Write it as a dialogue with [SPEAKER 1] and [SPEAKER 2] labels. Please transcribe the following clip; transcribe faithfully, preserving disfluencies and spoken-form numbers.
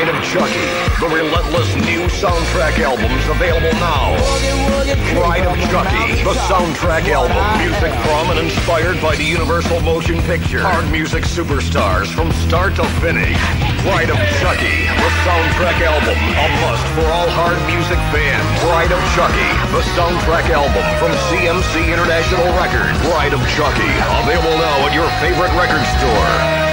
[SPEAKER 1] Bride of Chucky, the relentless new soundtrack albums available now. Bride of Chucky, the soundtrack album. Music from and inspired by the Universal Motion Picture. Hard music superstars from start to finish. Bride of Chucky, the soundtrack album. A must for all hard music fans. Bride of Chucky, the soundtrack album from C M C International Records. Bride of Chucky, available now at your favorite record store.